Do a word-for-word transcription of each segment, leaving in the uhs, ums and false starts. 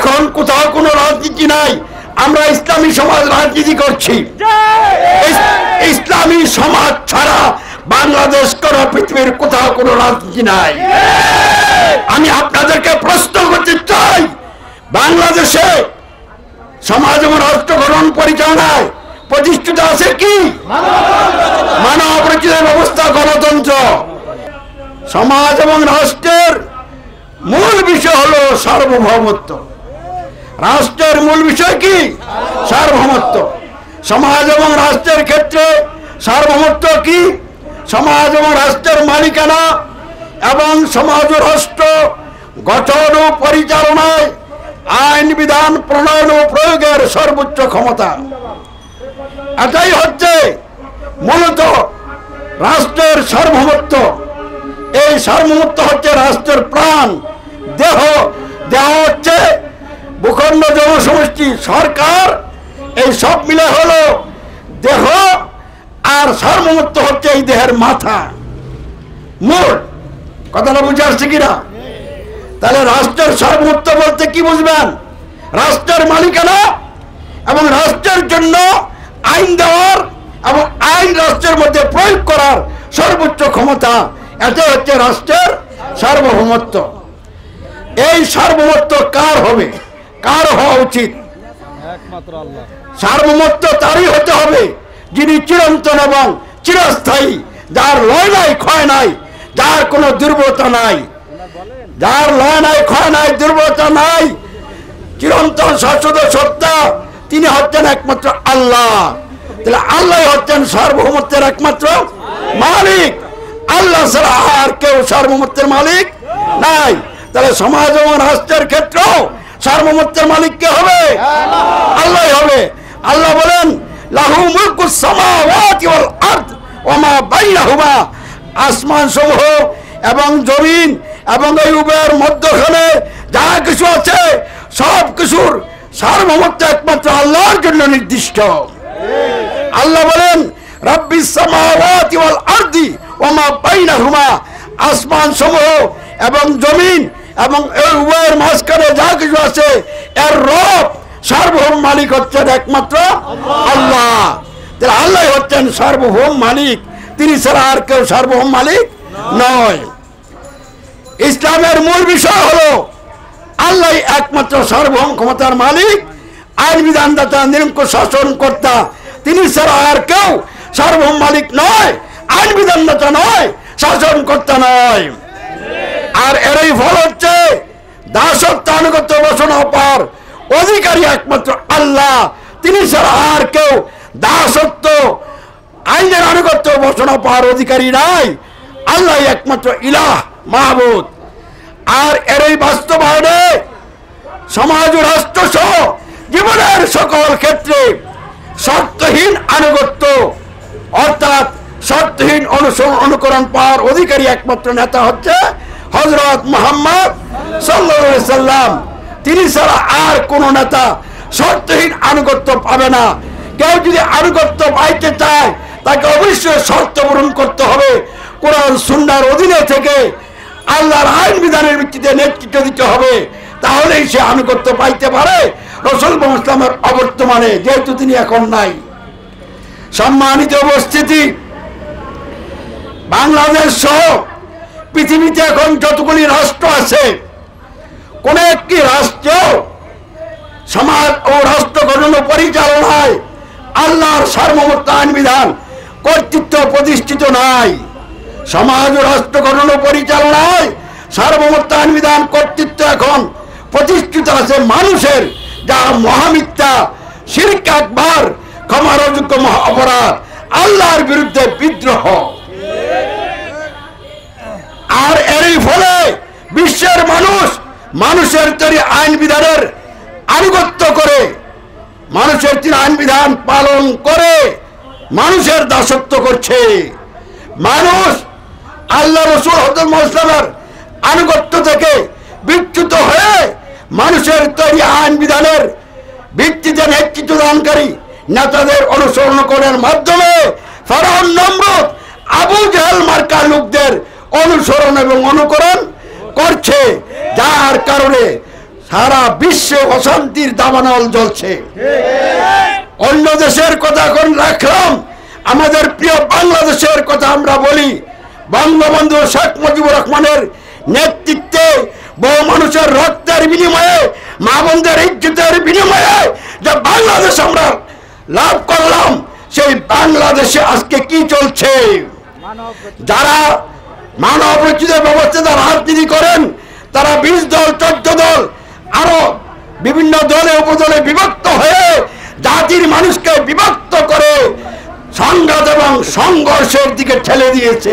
এখন কোথাও কোনো রাজনীতি নাই, আমরা ইসলামী সমাজ রাজনীতি করছি। ইসলামী সমাজ ছাড়া বাংলাদেশ কোন পৃথিবীর কোথাও কোনো রাজনীতি নাই। আমি আপনাদেরকে প্রশ্ন করতে চাই, বাংলাদেশে সমাজ এবং রাষ্ট্র গঠন পরিচালনায় প্রতিষ্ঠিত আছে কি? মানব রচিত ব্যবস্থা, গণতন্ত্র। সমাজ এবং রাষ্ট্রের মূল বিষয় হলো সার্বভৌমত্ব। রাষ্ট্রের মূল বিষয় কি? সার্বভৌমত্ব। সমাজ এবং রাষ্ট্রের ক্ষেত্রে সার্বভৌমত্ব কি? সমাজ এবং রাষ্ট্রের মালিকানা এবং সমাজ ও রাষ্ট্র গঠন ও পরিচালনায় আইন বিধান প্রণয়ন ও প্রয়োগের সর্বোচ্চ ক্ষমতা। এটাই হচ্ছে মূলত রাষ্ট্রের সার্বভৌমত্ব। এই সার্বভৌমত্ব হচ্ছে রাষ্ট্রের প্রাণ। দেহ দেহ হচ্ছে ভূখণ্ড, জনসমষ্টি, সরকার, এই সব মিলে হলো দেহ। আর সার্বভৌমত্ব হচ্ছে এই দেহের মাথা, মূল। কথাটা বুঝে আসছে কিনা? তাহলে রাষ্ট্রের সার্বভৌমত্ব বলতে কি বুঝবেন? রাষ্ট্রের মালিকানা এবং রাষ্ট্রের জন্য আইন দেওয়ার এবং আইন রাষ্ট্রের মধ্যে প্রয়োগ করার সর্বোচ্চ ক্ষমতা, এটা হচ্ছে রাষ্ট্রের সার্বভৌমত্ব। এই সার্বভৌমত্ব কার হবে, কার হওয়া উচিত? একমাত্র আল্লাহ। সার্বভৌমত্ব তারই হতে হবে যিনি চিরন্তন এবং চিরস্থায়ী, যার লয় নাই, ক্ষয় নাই, যার কোনো দুর্বলতা নাই, যার লয় নাই, ক্ষয় নাই, দুর্বলতা নাই, চিরন্তন শাশ্বত সত্তা, তিনি হচ্ছেন একমাত্র আল্লাহ। তাহলে আল্লাহ হচ্ছেন সার্বভৌমত্বের একমাত্র মালিক। আল্লাহ ছাড়া আর কেউ সার্বভৌমত্বের মালিক নাই। তাহলে সমাজ এবং রাষ্ট্রের ক্ষেত্রেও সার্বভৌমত্বের মালিক কে হবে? আল্লাহ হবে। আল্লাহ বলেন লাহু মুলকুস সামাওয়াতি ওয়াল আরদ ওয়া মা বাইনাহুমা, আসমান সমূহ এবং জমিন এবং এই উভয়ের মধ্যখানে যা কিছু আছে সব কিছুর সার্বভৌমত্ব একমাত্র আল্লাহর জন্য নির্দিষ্ট। আল্লাহ বলেন রাব্বিস সামাওয়াতি ওয়াল আরদি ওয়া মা বাইনাহুমা, আসমান সমূহ এবং জমিন এবং এই উভয়ের মাঝখানে যা কিছু আছে এর রব, সার্বভৌম মালিক হচ্ছেন একমাত্র আল্লাহ। তাহলে আল্লাহ হচ্ছেন সার্বভৌম মালিক, তিনি ছাড়া আর কেউ সার্বভৌম মালিক নয়। ইসলামের মূল বিষয় হলো আল্লাহ একমাত্র সার্বভৌম ক্ষমতার মালিক, আইন বিধানদাতা, নিরঙ্কুশ শাসনকর্তা, তিনি ছাড়া আর কেউ সার্বভৌম মালিক নয়, আইন বিধানদাতা নয়, শাসনকর্তা নয়। আর এরই ফল হচ্ছে দাসত্ব আনুগত্য বসনা পার অধিকারী একমাত্র আল্লাহ, তিনি ছাড়া আর কেউ দাসত্ব আইনের আনুগত্য বসনা পার অধিকারী নাই। আল্লাহ একমাত্র ইলাহ, মাহবুদ। আর এরই বাস্তবায়নে সমাজ ও রাষ্ট্র সহ জীবনের সকল ক্ষেত্রে শর্তহীন আনুগত্য অর্থাৎ শর্তহীন অনুসরণ অনুকরণ পাওয়ার অধিকারী একমাত্র নেতা হচ্ছে হযরত মুহাম্মদ সাল্লাল্লাহু আলাইহি সাল্লাম। তিনি ছাড়া আর কোন নেতা শর্তহীন আনুগত্য পাবে না। কেউ যদি আনুগত্য পাইতে চায় তাকে অবশ্যই শর্ত পূরণ করতে হবে। কোরআন সুন্নাহর অধীনে থেকে আল্লাহর আইন বিধানের ভিত্তিতে নেতৃত্ব দিতে হবে, তাহলেই সে আনুগত্য পাইতে পারে রাসূল ইসলামের অবর্তমানে, যেহেতু তিনি এখন নাই। সম্মানিত উপস্থিতি, বাংলাদেশ সহ পৃথিবীতে এখন যতগুলি রাষ্ট্র আছে, কোন একটি রাষ্ট্র সমাজ ও রাষ্ট্র গঠন ও পরিচালনায় আল্লাহর সার্বভৌমত্ব আইন বিধান কর্তৃত্ব প্রতিষ্ঠিত নাই। সমাজ ও রাষ্ট্র গঠন ও পরিচালনায় সার্বভৌমত্ব আইন বিধান কর্তৃত্ব এখন প্রতিষ্ঠিত আছে মানুষের, যা মহামিথ্যা, শিরক আকবার, ক্ষমার অযোগ্য মহা অপরাধ, আল্লাহর বিরুদ্ধে বিদ্রোহ। আর এরই ফলে বিশ্বের মানুষ মানুষের তৈরি আইন বিধানের আনুগত্য করে, মানুষের তৈরি আইন বিধান পালন করে মানুষের দাসত্ব করছে। মানুষ আল্লাহ রাসূল হযরত মুহাম্মদের আনুগত্য থেকে বিচ্যুত হয়ে মানুষের তৈরি আইন বিধানের ভিত্তিতে নেতৃত্ব দানকারী নেতাদের অনুসরণ করার মাধ্যমে ফেরাউন, নমরুদ, আবু জাহেল মার্কা লোকদের অনুসরণ এবং অনুকরণ করছে, যার কারণে সারা বিশ্বে অশান্তির দাবানল জ্বলছে। অন্য দেশের কথা এখন রাখলাম, আমাদের প্রিয় বাংলাদেশের কথা আমরা বলি। বঙ্গবন্ধু শেখ মুজিবুর রহমানের নেতৃত্বে বহু মানুষের রক্তের বিনিময়ে, মা বোনদের ইজ্জতের বিনিময়ে যে বাংলাদেশ আমরা লাভ করলাম, সেই বাংলাদেশে আজকে কি চলছে? যারা মানব রচিত ব্যবস্থা রাজনীতি করেন, তারা বিশ দল চোদ্দ দল আরো বিভিন্ন দলে উপদলে বিভক্ত হয়ে জাতির মানুষকে বিভক্ত করে সংঘাত এবং সংঘর্ষের দিকে ঠেলে দিয়েছে,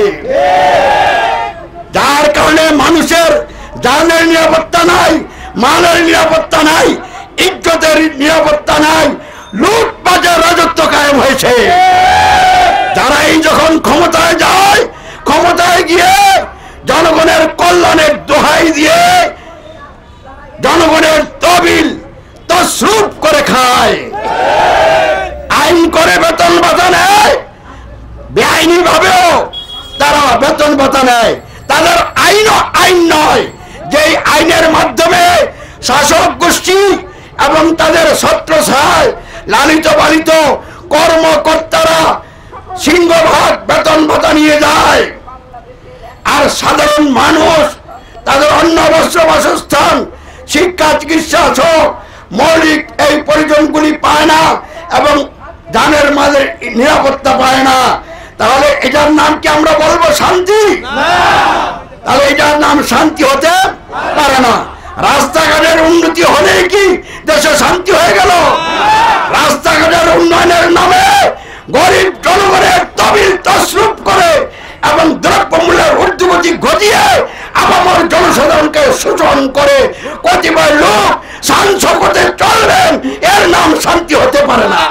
যার কারণে মানুষের জানের নিরাপত্তা নাই, মালের নিরাপত্তা নাই, ইজ্জতের নিরাপত্তা নাই, লুটপাটের রাজত্ব কায়েম হয়েছে। যারাই যখন ক্ষমতায় যায়, ক্ষমতায় গিয়ে জনগণের কল্যাণের দোহাই দিয়ে জনগণের তহবিল তছরূপ করে খায়, আইন করে বেতন ভাতা নেয়, বেআইনি ভাবেও তারা বেতন ভাতা নেয়। তাদের আইনও আইন নয়, যেই আইনের মাধ্যমে শাসক গোষ্ঠী এবং তাদের ছত্রছায়ায় লালিত পালিত কর্মকর্তারা সিংহভাগ বেতন ভাতা নিয়ে যায়, আর সাধারণ মানুষ তাদের অন্ন বস্ত্র বাসস্থান শিক্ষা চিকিৎসা সহ মৌলিক এই প্রয়োজনগুলি পায় না এবং জানের মাঝে নিরাপত্তা পায় না। তাহলে এটার নাম কি আমরা বলবো শান্তি? তাহলে এটার নাম শান্তি হতে পারে না। রাস্তাঘাটের উন্নতি হলে কি দেশে শান্তি হয়ে গেল? রাস্তাঘাটের উন্নয়নের নামে গরিব জনগণের তহবিল তছরূপ করে এবং দ্রব্যমূল্যের ঊর্ধ্বগতি ঘটিয়ে আপামর জনসাধারণকে শোষণ করে কতিপয় লোক সাংসদ হতে চলবেন, এর নাম শান্তি হতে পারে না।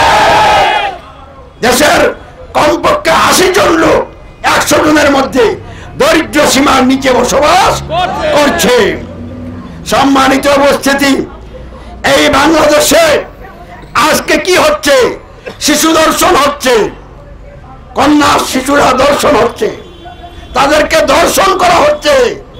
দেশের কমপক্ষে আশি জন লোক একশো জনের মধ্যে দরিদ্র সীমার নিচে বসবাস করছে। সম্মানিত উপস্থিতি, এই বাংলাদেশে আজকে কি হচ্ছে? শিশু দর্শন হচ্ছে, কন্যা শিশুরা দর্শন হচ্ছে, তাদেরকে দর্শন করা হচ্ছে।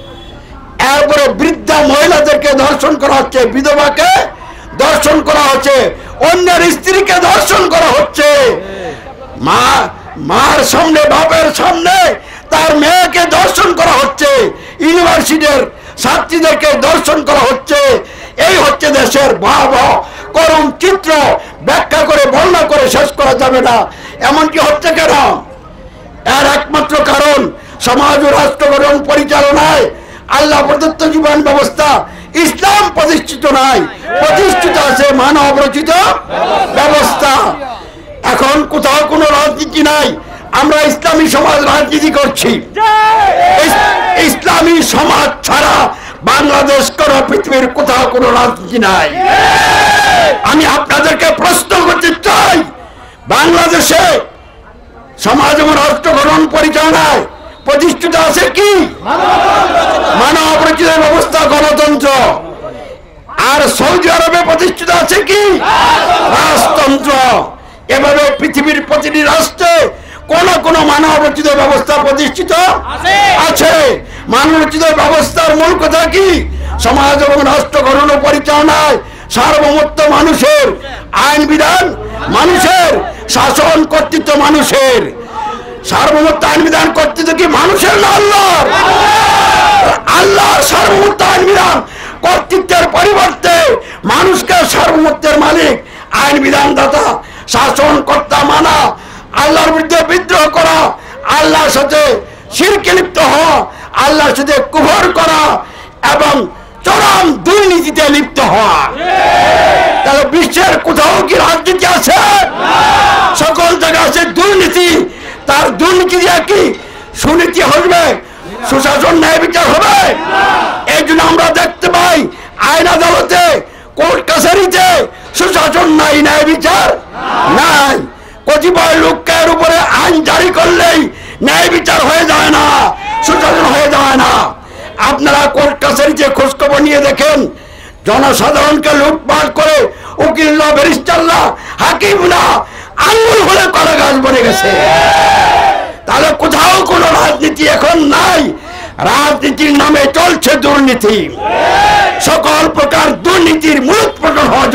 এরপরে বৃদ্ধা মহিলাদেরকে দর্শন করা হচ্ছে, বিধবাকে দর্শন করা হচ্ছে, অন্যের স্ত্রীকে দর্শন করা হচ্ছে। মা মার সামনে, বাপের সামনে তার মেয়েকে দর্শন করা হচ্ছে, ইউনিভার্সিটির ছাত্রীদেরকে দর্শন করা হচ্ছে। এই হচ্ছে দেশের ভয়াবহ করুণ চিত্র, ব্যাখ্যা করে বর্ণনা করে শেষ করা যাবে না। এমনকি হচ্ছে কেন? এর একমাত্র কারণ সমাজ ও রাষ্ট্র গঠন পরিচালনায় আল্লাহ প্রদত্ত জীবন ব্যবস্থা ইসলাম প্রতিষ্ঠিত নাই, প্রতিষ্ঠিত আছে মানব রচিত ব্যবস্থা। এখন কোথাও কোনো রাজনীতি নাই, আমরা ইসলামী সমাজ রাজনীতি করছি। ইসলামী সমাজ ছাড়া বাংলাদেশ কোন পৃথিবীর কোথাও কোনো রাজনীতি নাই। আমি আপনাদেরকে প্রশ্ন করতে চাই, বাংলাদেশে সমাজ এবং রাষ্ট্র গঠন পরিচালনায় প্রতিষ্ঠিত আছে কি? মানব রচিত ব্যবস্থা, গণতন্ত্র। আর সৌদি আরবে প্রতিষ্ঠিত আছে কি? রাজতন্ত্র। এভাবে পৃথিবীর প্রতিটি রাষ্ট্রে কোন কোন মানব রচিত ব্যবস্থা প্রতিষ্ঠিত আছে। মানব রচিত ব্যবস্থার মূল কথা কি? সমাজ এবং রাষ্ট্র গঠন ও পরিচালনায় সার্বভৌমত্ব মানুষের, আইন বিধান মানুষের, শাসন কর্তৃত্ব মানুষের। সার্বভৌমত্ব আইন বিধান কর্তৃত্ব কি মানুষের না আল্লাহর? আল্লাহর সার্বভৌমত্ব আইন বিধান কর্তৃত্বের পরিবর্তে মানুষকে সার্বভৌমত্বের মালিক, আইন বিধান দাতা, শাসন কর্তা মানা, আল্লাহর বিরুদ্ধে বিদ্রোহ করা, আল্লাহর সাথে শিরকে লিপ্ত হওয়া, আল্লাহর সাথে কুফর করা এবং চরম দুর্নীতিতে লিপ্ত হওয়া। তাহলে বিশ্বের কোথাও কি রাজনীতি আছে? সকল জায়গায় আছে দুর্নীতি। তার দুর্নীতি দিয়ে কি সুনীতি হবে? সুশাসন, ন্যায় বিচার হবে? এই জন্য আমরা দেখতে পাই আইন আদালতে, কোর্ট কাছারিতে সুশাসন নাই, ন্যায় বিচার নাই। কতিপয় লোকের উপরে আইন জারি করলেই ন্যায় বিচার হয়ে যায় না, সুশাসন হয়ে যায় না। আপনারা কোর্ট কাছারিতে খোঁজখবর নিয়ে দেখেন, জনসাধারণকে লুটপাট করে উকিল্লা, ব্যারিস্টাররা, হাকিমরা আঙ্গুল হলে কলা গাছ বনে গেছে। তাহলে কোথাও কোনো রাজনীতি এখন নাই, রাজনীতির নামে চলছে দুর্নীতি। সকল প্রকার দুর্নীতির মূলোৎপাটন হওয়া